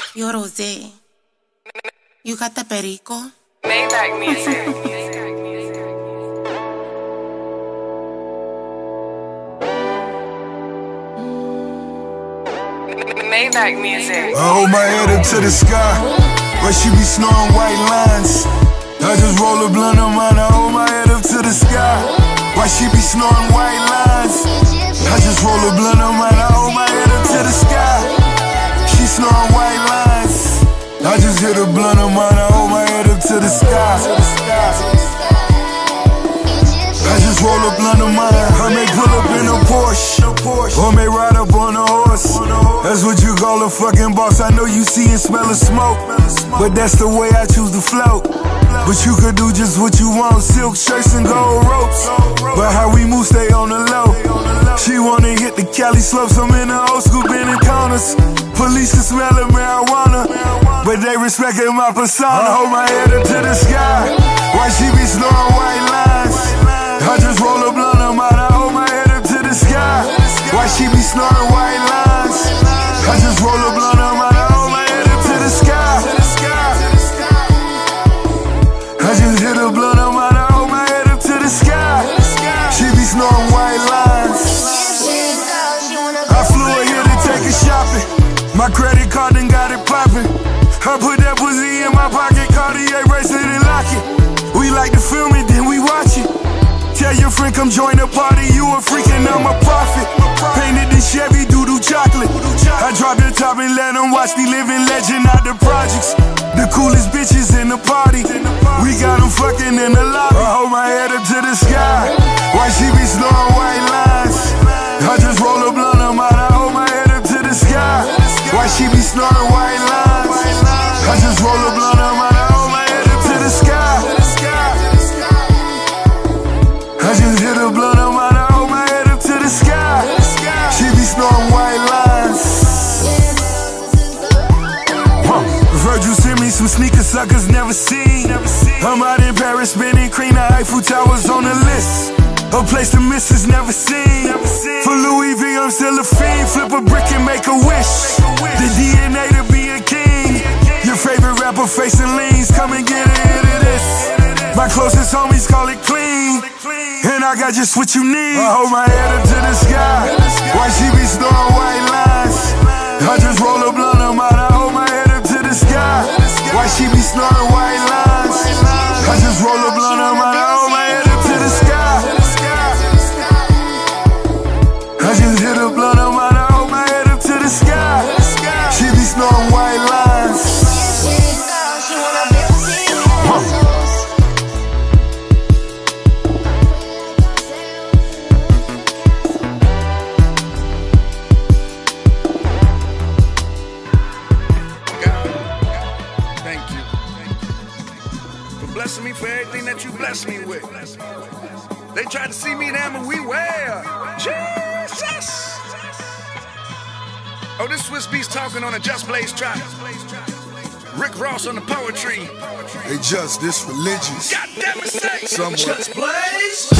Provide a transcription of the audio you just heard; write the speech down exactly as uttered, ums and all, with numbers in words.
Yo, Rose, you got the perico? Maybach music. Maybach music. I hold my head up to the sky, where she be snoring white lines. I just roll a blunt of mine, I hold my head up to the sky, why she be snoring white lines. I just roll a blunt of mine, I hold my head up to the sky. She snoring white lines. I just hit a blunt of mine, I hold my head up to the sky. I just roll a blunt of mine, I may pull up in a Porsche, or may ride up on a horse. That's what you call a fucking boss. I know you see and smell a smoke, but that's the way I choose to float. But you could do just what you want, silk shirts and gold ropes, but how we move stay on the low. She wanna hit the Cali slopes, I'm in the old school bending corners. Police can smell the marijuana, but they respected my persona. I hold my head up to the sky, why she be snoring white lines. I just roll a blunt of mine, I hold my head up to the sky, why she be snoring white lines. I just roll a blunt of mine, I hold my head up to the sky. I just hit a blunt of mine, I hold my head up to the sky. She be snoring white lines. I flew her here to take her shopping, my credit card done got it poppin'. I put that pussy in my pocket, Cartier bracelet and lock it. We like to film it, then we watch it. Tell your friend come join the party, you a freak and I'm a prophet. Painted the Chevy doo-doo chocolate, I drop the top and let them watch me living legend out the projects. The coolest bitches in the party, we got them fucking in the lobby. I hold my head up to the sky, why she be snoring white lines. I just roll a blunt of mine, I hold my head up to the sky, why she be snoring white lines. I just roll a blunt of mine, I hold my head up to the sky. I just hit a blunt of mine, I hold my head up to the sky. She be snoring white lines. Huh. Virgil sent me some sneakers suckers never seen. I'm out in Paris spinning cream, the Eiffel Tower's on the list. A place the missus never seen. For Louis V, I'm still a fiend. Flip a brick and make a wish. The D N A to be a king. Your favorite rapper facing leans, come and get a hit of this. My closest homies call it clean, and I got just what you need. I hold my head up to the sky, why she be snoring white lines. I just roll a blunt of mine, I hold my head up to the sky, why she be snoring white lines. I just roll a blunt of mine, I hold my head up to the sky. I just hit a blunt of mine, I hold my head up to the sky. She be snoring white lines. Blessing me for everything that you blessed me with. They tried to see me in Amber, we where? Jesus! Oh, this Swiss Beast talking on a Just Blaze track. Rick Ross on the poetry. They just this religious. God damn it, say. Somewhat. Just Blaze.